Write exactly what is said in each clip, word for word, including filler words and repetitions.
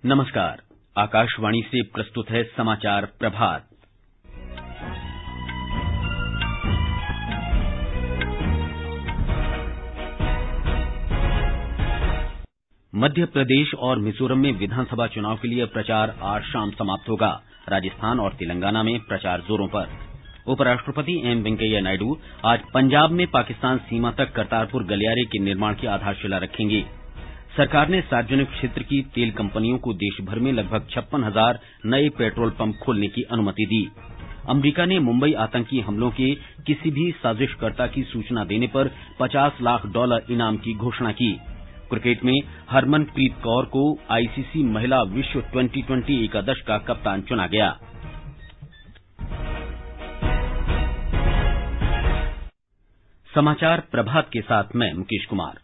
नमस्कार। आकाशवाणी से प्रस्तुत है समाचार प्रभात। मध्य प्रदेश और मिजोरम में विधानसभा चुनाव के लिए प्रचार आज शाम समाप्त होगा। राजस्थान और तेलंगाना में प्रचार जोरों पर। उपराष्ट्रपति एम वेंकैया नायडू आज पंजाब में पाकिस्तान सीमा तक करतारपुर गलियारे के निर्माण की आधारशिला रखेंगे। सरकार ने सार्वजनिक क्षेत्र की तेल कंपनियों को देशभर में लगभग छप्पन हजार नए पेट्रोल पंप खोलने की अनुमति दी। अमरीका ने मुंबई आतंकी हमलों के किसी भी साजिशकर्ता की सूचना देने पर पचास लाख डॉलर इनाम की घोषणा की। क्रिकेट में हरमनप्रीत कौर को आईसीसी महिला विश्व ट्वेंटी ट्वेंटी एकादश का कप्तान चुना गया। समाचार प्रभात के साथ मैं मुकेश कुमार।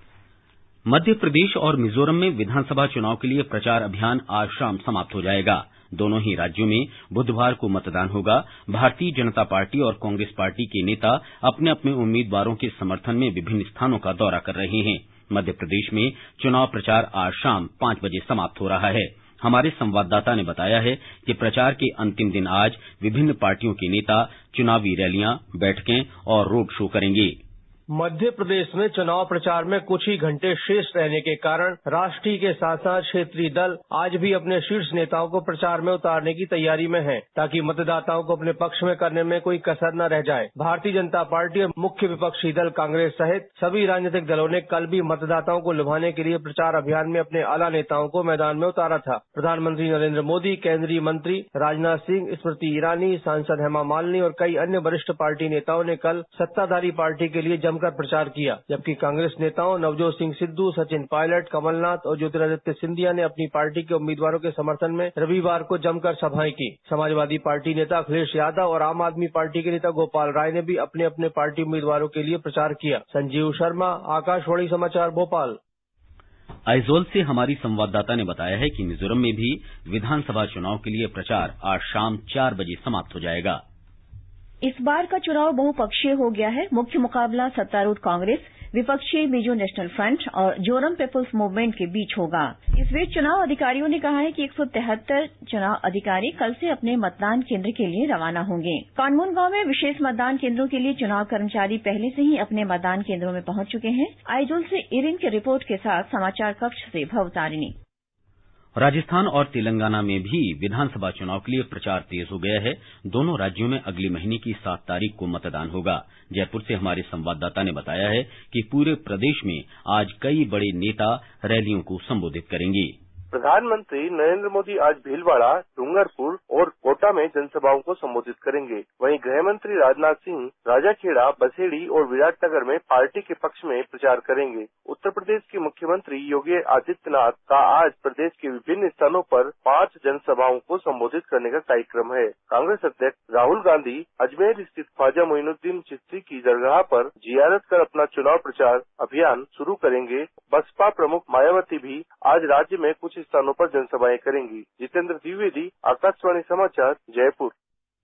मध्य प्रदेश और मिजोरम में विधानसभा चुनाव के लिए प्रचार अभियान आज शाम समाप्त हो जाएगा। दोनों ही राज्यों में बुधवार को मतदान होगा। भारतीय जनता पार्टी और कांग्रेस पार्टी के नेता अपने अपने उम्मीदवारों के समर्थन में विभिन्न स्थानों का दौरा कर रहे हैं। मध्य प्रदेश में चुनाव प्रचार आज शाम पांच बजे समाप्त हो रहा है। हमारे संवाददाता ने बताया है कि प्रचार के अंतिम दिन आज विभिन्न पार्टियों के नेता चुनावी रैलियां, बैठकें और रोड शो करेंगे। मध्य प्रदेश में चुनाव प्रचार में कुछ ही घंटे शेष रहने के कारण राष्ट्रीय के साथ साथ क्षेत्रीय दल आज भी अपने शीर्ष नेताओं को प्रचार में उतारने की तैयारी में हैं, ताकि मतदाताओं को अपने पक्ष में करने में कोई कसर न रह जाए। भारतीय जनता पार्टी और मुख्य विपक्षी दल कांग्रेस सहित सभी राजनीतिक दलों ने कल भी मतदाताओं को लुभाने के लिए प्रचार अभियान में अपने आला नेताओं को मैदान में उतारा था। प्रधानमंत्री नरेंद्र मोदी, केंद्रीय मंत्री राजनाथ सिंह, स्मृति ईरानी, सांसद हेमा मालिनी और कई अन्य वरिष्ठ पार्टी नेताओं ने कल सत्ताधारी पार्टी के लिए जमकर प्रचार किया, जबकि कांग्रेस नेताओं नवजोत सिंह सिद्धू, सचिन पायलट, कमलनाथ और ज्योतिरादित्य सिंधिया ने अपनी पार्टी के उम्मीदवारों के समर्थन में रविवार को जमकर सभाएं की। समाजवादी पार्टी नेता अखिलेश यादव और आम आदमी पार्टी के नेता गोपाल राय ने भी अपने अपने पार्टी उम्मीदवारों के लिए प्रचार किया। संजीव शर्मा, आकाशवाणी समाचार, भोपाल। आइजोल से हमारी संवाददाता ने बताया है कि मिजोरम में भी विधानसभा चुनाव के लिए प्रचार आज शाम चार बजे समाप्त हो जाएगा। इस बार का चुनाव बहुपक्षीय हो गया है। मुख्य मुकाबला सत्तारूढ़ कांग्रेस, विपक्षी मिजो नेशनल फ्रंट और जोरम पीपुल्स मूवमेंट के बीच होगा। इस बीच चुनाव अधिकारियों ने कहा है कि एक सौ तिहत्तर चुनाव अधिकारी कल से अपने मतदान केंद्र के लिए रवाना होंगे। कानमून गांव में विशेष मतदान केंद्रों के लिए चुनाव कर्मचारी पहले से ही अपने मतदान केंद्रों में पहुंच चुके हैं। आइजोल से इरिन की रिपोर्ट के साथ समाचार कक्ष से भवतारिणी। राजस्थान और तेलंगाना में भी विधानसभा चुनाव के लिए प्रचार तेज हो गया है। दोनों राज्यों में अगले महीने की सात तारीख को मतदान होगा। जयपुर से हमारे संवाददाता ने बताया है कि पूरे प्रदेश में आज कई बड़े नेता रैलियों को संबोधित करेंगे। प्रधानमंत्री नरेंद्र मोदी आज भीलवाड़ा, डूंगरपुर और कोटा में जनसभाओं को संबोधित करेंगे। वहीं गृह मंत्री राजनाथ सिंह राजाखेड़ा, बसेड़ी और विराटनगर में पार्टी के पक्ष में प्रचार करेंगे। उत्तर प्रदेश के मुख्यमंत्री योगी आदित्यनाथ का आज प्रदेश के विभिन्न स्थानों पर पांच जनसभाओं को संबोधित करने का कार्यक्रम है। कांग्रेस अध्यक्ष राहुल गांधी अजमेर स्थित ख्वाजा मोइनुद्दीन चिश्ती की दरगाह पर जियारत कर अपना चुनाव प्रचार अभियान शुरू करेंगे। बसपा प्रमुख मायावती भी आज राज्य में कुछ स्थानों पर जनसभाएं करेंगी। जितेंद्र द्विवेदी, आकाशवाणी समाचार, जयपुर।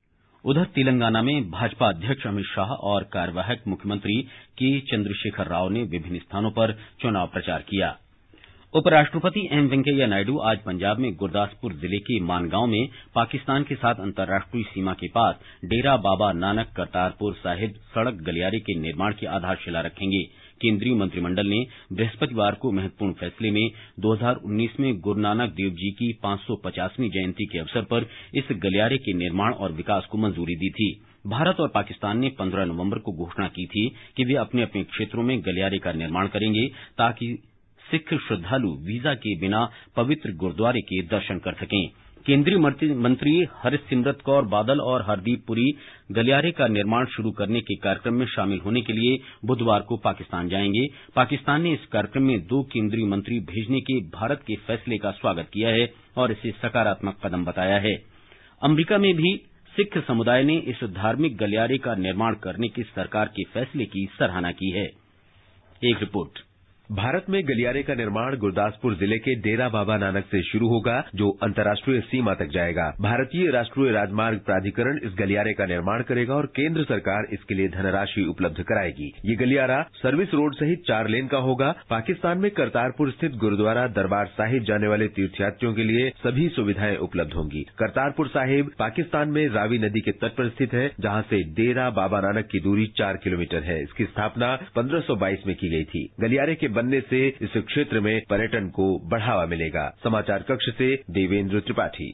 उधर तेलंगाना में भाजपा अध्यक्ष अमित शाह और कार्यवाहक मुख्यमंत्री के चंद्रशेखर राव ने विभिन्न स्थानों पर चुनाव प्रचार किया। उपराष्ट्रपति एम वेंकैया नायडू आज पंजाब में गुरदासपुर जिले के मानगांव में पाकिस्तान के साथ अंतर्राष्ट्रीय सीमा के पास डेरा बाबा नानक करतारपुर साहिब सड़क गलियारे के निर्माण की आधारशिला रखेंगे। केंद्रीय मंत्रिमंडल ने बृहस्पतिवार को महत्वपूर्ण फैसले में दो हजार उन्नीस में गुरु नानक देव जी की पांच सौ पचासवीं जयंती के अवसर पर इस गलियारे के निर्माण और विकास को मंजूरी दी थी। भारत और पाकिस्तान ने पंद्रह नवंबर को घोषणा की थी कि वे अपने अपने क्षेत्रों में गलियारे का निर्माण करेंगे, ताकि सिख श्रद्धालु वीजा के बिना पवित्र गुरुद्वारे के दर्शन कर सकें। केंद्रीय मंत्री हरसिमरत कौर बादल और हरदीप पुरी गलियारे का निर्माण शुरू करने के कार्यक्रम में शामिल होने के लिए बुधवार को पाकिस्तान जाएंगे। पाकिस्तान ने इस कार्यक्रम में दो केंद्रीय मंत्री भेजने के भारत के फैसले का स्वागत किया है और इसे सकारात्मक कदम बताया है। अमरीका में भी सिख समुदाय ने इस धार्मिक गलियारे का निर्माण करने के सरकार के फैसले की सराहना की है। एक रिपोर्ट। भारत में गलियारे का निर्माण गुरदासपुर जिले के डेरा बाबा नानक से शुरू होगा, जो अंतर्राष्ट्रीय सीमा तक जाएगा। भारतीय राष्ट्रीय राजमार्ग प्राधिकरण इस गलियारे का निर्माण करेगा और केंद्र सरकार इसके लिए धनराशि उपलब्ध कराएगी। ये गलियारा सर्विस रोड सहित चार लेन का होगा। पाकिस्तान में करतारपुर स्थित गुरुद्वारा दरबार साहिब जाने वाले तीर्थयात्रियों के लिए सभी सुविधाएं उपलब्ध होंगी। करतारपुर साहिब पाकिस्तान में रावी नदी के तट पर स्थित है, जहां से डेरा बाबा नानक की दूरी चार किलोमीटर है। इसकी स्थापना पंद्रह सौ बाईस में की गई थी। गलियारे के बनने से इस क्षेत्र में पर्यटन को बढ़ावा मिलेगा। समाचार कक्ष से देवेंद्र त्रिपाठी।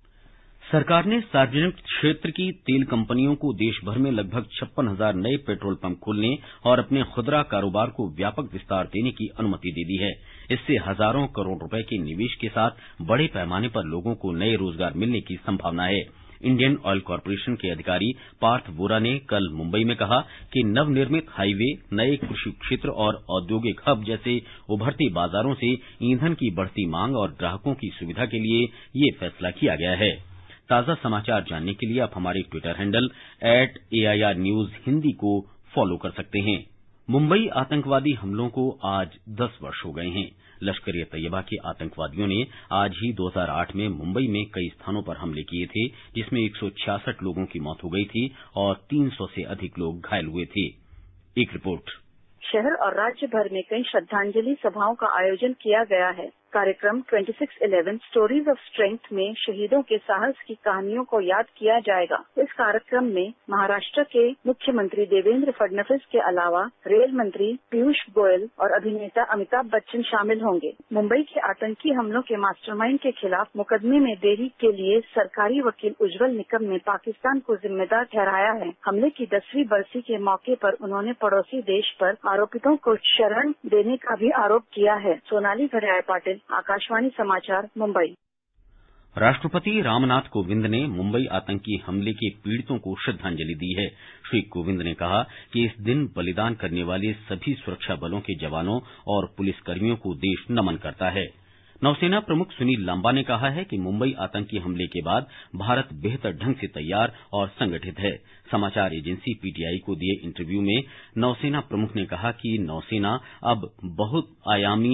सरकार ने सार्वजनिक क्षेत्र की तेल कंपनियों को देश भर में लगभग छप्पन हजार नए पेट्रोल पंप खोलने और अपने खुदरा कारोबार को व्यापक विस्तार देने की अनुमति दे दी है। इससे हजारों करोड़ रुपए के निवेश के साथ बड़े पैमाने पर लोगों को नए रोजगार मिलने की संभावना है। इंडियन ऑयल कॉरपोरेशन के अधिकारी पार्थ वोरा ने कल मुंबई में कहा कि नवनिर्मित हाईवे, नए कृषि क्षेत्र और औद्योगिक हब जैसे उभरते बाजारों से ईंधन की बढ़ती मांग और ग्राहकों की सुविधा के लिए ये फैसला किया गया है। ताजा समाचार जानने के लिए आप हमारे Twitter handle at AIR news Hindi को फॉलो कर सकते हैं। मुंबई आतंकवादी हमलों को आज दस वर्ष हो गए हैं। लश्कर ए तैयबा के आतंकवादियों ने आज ही दो हज़ार आठ में मुंबई में कई स्थानों पर हमले किए थे, जिसमें एक सौ छियासठ लोगों की मौत हो गई थी और तीन सौ से अधिक लोग घायल हुए थे। एक रिपोर्ट। शहर और राज्य भर में कई श्रद्धांजलि सभाओं का आयोजन किया गया है। कार्यक्रम छब्बीस ग्यारह स्टोरीज ऑफ स्ट्रेंथ में शहीदों के साहस की कहानियों को याद किया जाएगा। इस कार्यक्रम में महाराष्ट्र के मुख्यमंत्री देवेंद्र फडणवीस के अलावा रेल मंत्री पीयूष गोयल और अभिनेता अमिताभ बच्चन शामिल होंगे। मुंबई के आतंकी हमलों के मास्टरमाइंड के खिलाफ मुकदमे में देरी के लिए सरकारी वकील उज्जवल निकम ने पाकिस्तान को जिम्मेदार ठहराया है। हमले की दसवीं बरसी के मौके पर उन्होंने पड़ोसी देश पर आरोपितों को शरण देने का भी आरोप किया है। सोनाली भराय पाटिल, आकाशवाणी समाचार, मुंबई। राष्ट्रपति रामनाथ कोविंद ने मुंबई आतंकी हमले के पीड़ितों को श्रद्धांजलि दी है। श्री कोविंद ने कहा कि इस दिन बलिदान करने वाले सभी सुरक्षा बलों के जवानों और पुलिसकर्मियों को देश नमन करता है। नौसेना प्रमुख सुनील लांबा ने कहा है कि मुंबई आतंकी हमले के बाद भारत बेहतर ढंग से तैयार और संगठित है। समाचार एजेंसी पीटीआई को दिए इंटरव्यू में नौसेना प्रमुख ने कहा कि नौसेना अब बहुत आयामी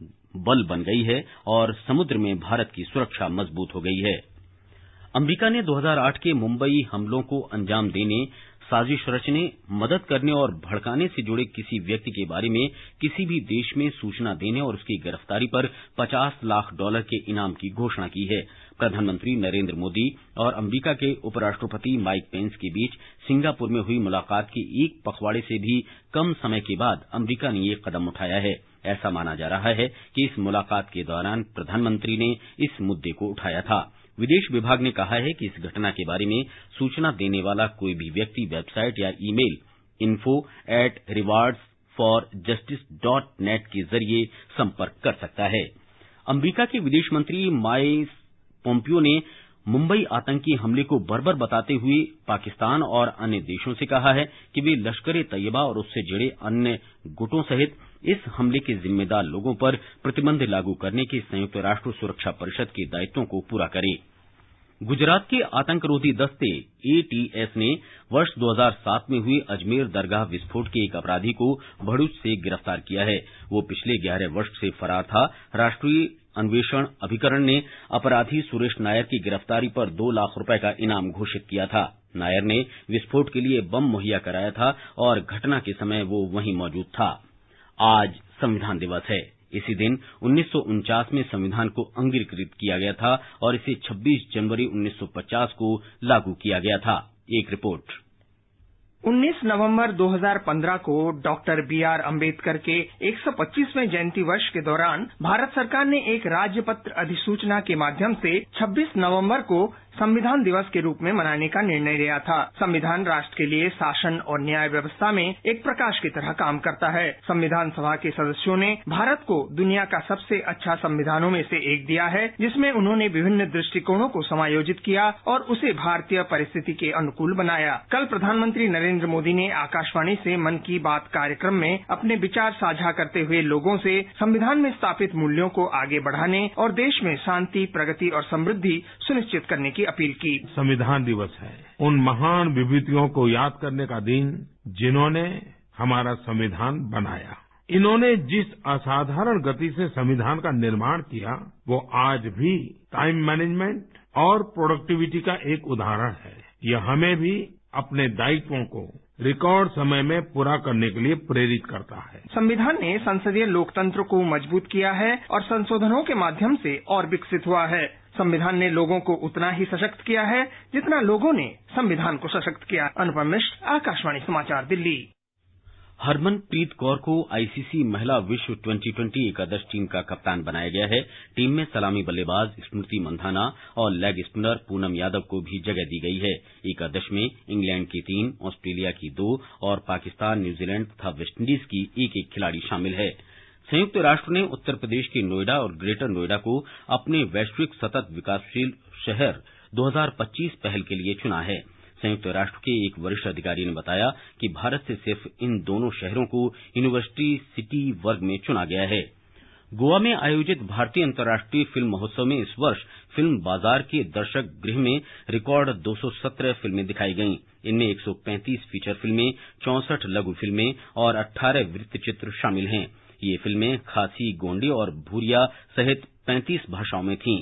बल बन गई है और समुद्र में भारत की सुरक्षा मजबूत हो गई है। अमेरिका ने दो हज़ार आठ के मुंबई हमलों को अंजाम देने, साजिश रचने, मदद करने और भड़काने से जुड़े किसी व्यक्ति के बारे में किसी भी देश में सूचना देने और उसकी गिरफ्तारी पर पचास लाख डॉलर के इनाम की घोषणा की है। प्रधानमंत्री नरेंद्र मोदी और अमेरिका के उपराष्ट्रपति माइक पेंस के बीच सिंगापुर में हुई मुलाकात के एक पखवाड़े से भी कम समय के बाद अमेरिका ने ये कदम उठाया है। ऐसा माना जा रहा है कि इस मुलाकात के दौरान प्रधानमंत्री ने इस मुद्दे को उठाया था। विदेश विभाग ने कहा है कि इस घटना के बारे में सूचना देने वाला कोई भी व्यक्ति वेबसाइट या email info at rewards for justice dot net के जरिए संपर्क कर सकता है। अमेरिका के विदेश मंत्री माइक पोम्पियो ने मुंबई आतंकी हमले को बर्बर बताते हुए पाकिस्तान और अन्य देशों से कहा है कि वे लश्कर ए तैयबा और उससे जुड़े अन्य गुटों सहित इस हमले के जिम्मेदार लोगों पर प्रतिबंध लागू करने के संयुक्त राष्ट्र सुरक्षा परिषद के दायित्वों को पूरा करें। गुजरात के आतंकरोधी दस्ते एटीएस ने वर्ष दो हज़ार सात में हुए अजमेर दरगाह विस्फोट के एक अपराधी को भरूच से गिरफ्तार किया है। वो पिछले ग्यारह वर्ष से फरार था। राष्ट्रीय अन्वेषण अभिकरण ने अपराधी सुरेश नायर की गिरफ्तारी पर दो लाख रुपए का इनाम घोषित किया था। नायर ने विस्फोट के लिए बम मुहैया कराया था और घटना के समय वो वहीं मौजूद था। आज संविधान दिवस है। इसी दिन उन्नीस सौ उनचास में संविधान को अंगीकृत किया गया था और इसे छब्बीस जनवरी उन्नीस सौ पचास को लागू किया गया था। एक रिपोर्ट। उन्नीस नवंबर दो हज़ार पंद्रह को डॉक्टर बी आर अम्बेडकर के एक सौ पच्चीसवें जयंती वर्ष के दौरान भारत सरकार ने एक राज्यपत्र अधिसूचना के माध्यम से छब्बीस नवंबर को संविधान दिवस के रूप में मनाने का निर्णय लिया था। संविधान राष्ट्र के लिए शासन और न्याय व्यवस्था में एक प्रकाश की तरह काम करता है। संविधान सभा के सदस्यों ने भारत को दुनिया का सबसे अच्छा संविधानों में से एक दिया है, जिसमें उन्होंने विभिन्न दृष्टिकोणों को समायोजित किया और उसे भारतीय परिस्थिति के अनुकूल बनाया। कल प्रधानमंत्री नरेंद्र मोदी ने आकाशवाणी से मन की बात कार्यक्रम में अपने विचार साझा करते हुए लोगों से संविधान में स्थापित मूल्यों को आगे बढ़ाने और देश में शांति, प्रगति और समृद्धि सुनिश्चित करने की अपील की। संविधान दिवस है उन महान विभूतियों को याद करने का दिन जिन्होंने हमारा संविधान बनाया। इन्होंने जिस असाधारण गति से संविधान का निर्माण किया, वो आज भी टाइम मैनेजमेंट और प्रोडक्टिविटी का एक उदाहरण है। यह हमें भी अपने दायित्वों को रिकॉर्ड समय में पूरा करने के लिए प्रेरित करता है। संविधान ने संसदीय लोकतंत्र को मजबूत किया है और संशोधनों के माध्यम से और विकसित हुआ है। संविधान ने लोगों को उतना ही सशक्त किया है जितना लोगों ने संविधान को सशक्त किया। अनुपम मिश्र, आकाशवाणी समाचार, दिल्ली। हरमनप्रीत कौर को आईसीसी महिला विश्व ट्वेंटी ट्वेंटी एकादश टीम का कप्तान बनाया गया है। टीम में सलामी बल्लेबाज स्मृति मंधाना और लेग स्पिनर पूनम यादव को भी जगह दी गई है। एकादश में इंग्लैंड की तीन, ऑस्ट्रेलिया की दो और पाकिस्तान, न्यूजीलैंड तथा वेस्टइंडीज की एक एक खिलाड़ी शामिल है। संयुक्त राष्ट्र ने उत्तर प्रदेश के नोएडा और ग्रेटर नोएडा को अपने वैश्विक सतत विकासशील शहर दो हज़ार पच्चीस पहल के लिए चुना है। संयुक्त राष्ट्र के एक वरिष्ठ अधिकारी ने बताया कि भारत से सिर्फ इन दोनों शहरों को यूनिवर्सिटी सिटी वर्ग में चुना गया है। गोवा में आयोजित भारतीय अंतर्राष्ट्रीय फिल्म महोत्सव में इस वर्ष फिल्म बाजार के दर्शक गृह में रिकॉर्ड दो सौ सत्रह फिल्में दिखाई गईं। इनमें एक सौ पैंतीस फीचर फिल्में, चौसठ लघु फिल्में और अठारह वृत्तचित्र शामिल हैं। ये फिल्में खासी, गोंडी और भूरिया सहित पैंतीस भाषाओं में थीं।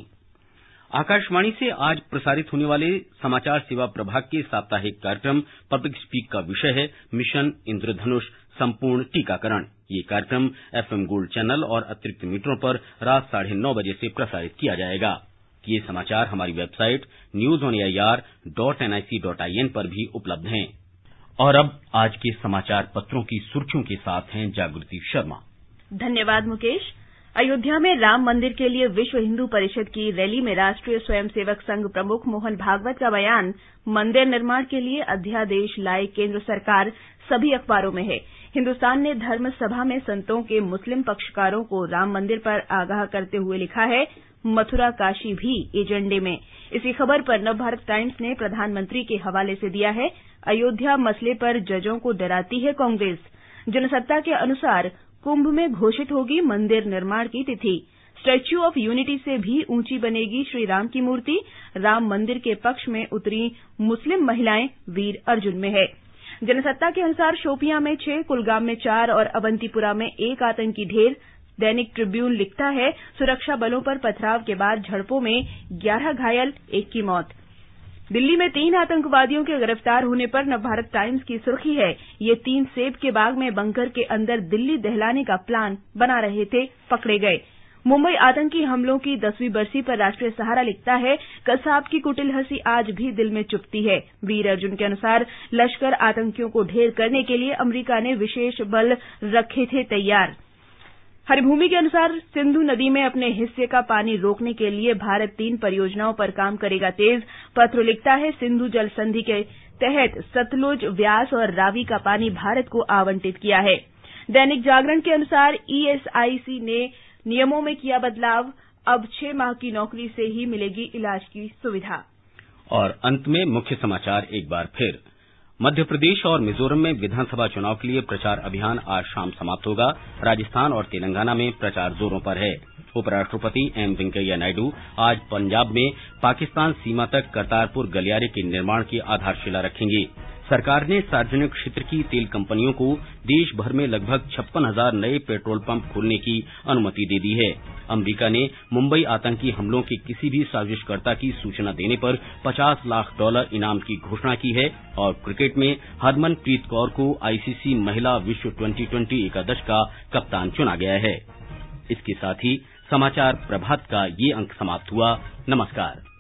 आकाशवाणी से आज प्रसारित होने वाले समाचार सेवा प्रभाग के साप्ताहिक कार्यक्रम पब्लिक स्पीक का विषय है मिशन इंद्रधनुष संपूर्ण टीकाकरण। ये कार्यक्रम एफएम गोल्ड चैनल और अतिरिक्त मीटरों पर रात साढ़े नौ बजे से प्रसारित किया जाएगा। ये समाचार हमारी website news on AIR dot NIC dot IN पर भी उपलब्ध हैं। और अब आज के समाचार पत्रों की सुर्खियों के साथ हैं जागृति शर्मा। धन्यवाद मुकेश। अयोध्या में राम मंदिर के लिए विश्व हिंदू परिषद की रैली में राष्ट्रीय स्वयंसेवक संघ प्रमुख मोहन भागवत का बयान, मंदिर निर्माण के लिए अध्यादेश लाई केंद्र सरकार, सभी अखबारों में है। हिन्दुस्तान ने धर्म सभा में संतों के मुस्लिम पक्षकारों को राम मंदिर पर आगाह करते हुए लिखा है, मथुरा काशी भी एजेंडे में। इसी खबर पर नवभारत टाइम्स ने प्रधानमंत्री के हवाले से दिया है, अयोध्या मसले पर जजों को डराती है कांग्रेस। जनसत्ता के अनुसार कुंभ में घोषित होगी मंदिर निर्माण की तिथि। स्टैच्यू ऑफ यूनिटी से भी ऊंची बनेगी श्री राम की मूर्ति। राम मंदिर के पक्ष में उतरी मुस्लिम महिलाएं वीर अर्जुन में है। जनसत्ता के अनुसार शोपियां में छह, कुलगाम में चार और अवंतीपुरा में एक आतंकी ढेर। दैनिक ट्रिब्यून लिखता है, सुरक्षा बलों पर पथराव के बाद झड़पों में ग्यारह घायल, एक की मौत। दिल्ली में तीन आतंकवादियों के गिरफ्तार होने पर नवभारत टाइम्स की सुर्खी है, ये तीन सेब के बाग में बंकर के अंदर दिल्ली दहलाने का प्लान बना रहे थे, पकड़े गए। मुंबई आतंकी हमलों की दसवीं बरसी पर राष्ट्रीय सहारा लिखता है, कसाब की कुटिल हंसी आज भी दिल में चुभती है। वीर अर्जुन के अनुसार लश्कर आतंकियों को ढेर करने के लिए अमेरिका ने विशेष बल रखे थे तैयार। हरिभूमि के अनुसार सिंधु नदी में अपने हिस्से का पानी रोकने के लिए भारत तीन परियोजनाओं पर काम करेगा तेज। पत्र लिखता है, सिंधु जल संधि के तहत सतलुज, व्यास और रावी का पानी भारत को आवंटित किया है। दैनिक जागरण के अनुसार ईएसआईसी ने नियमों में किया बदलाव, अब छह माह की नौकरी से ही मिलेगी इलाज की सुविधा। और अंत में मुख्य समाचार एक बार फिर। मध्य प्रदेश और मिजोरम में विधानसभा चुनाव के लिए प्रचार अभियान आज शाम समाप्त होगा। राजस्थान और तेलंगाना में प्रचार जोरों पर है। उपराष्ट्रपति एम वेंकैया नायडू आज पंजाब में पाकिस्तान सीमा तक करतारपुर गलियारे के निर्माण की आधारशिला रखेंगे। सरकार ने सार्वजनिक क्षेत्र की तेल कंपनियों को देश भर में लगभग छप्पन हजार नए पेट्रोल पंप खोलने की अनुमति दे दी है। अमेरिका ने मुंबई आतंकी हमलों के किसी भी साजिशकर्ता की सूचना देने पर पचास लाख डॉलर इनाम की घोषणा की है। और क्रिकेट में हरमनप्रीत कौर को आईसीसी महिला विश्व ट्वेंटी ट्वेंटी एकादश का कप्तान चुना गया है। इसके साथ ही समाचार प्रभात का ये अंक समाप्त हुआ। नमस्कार।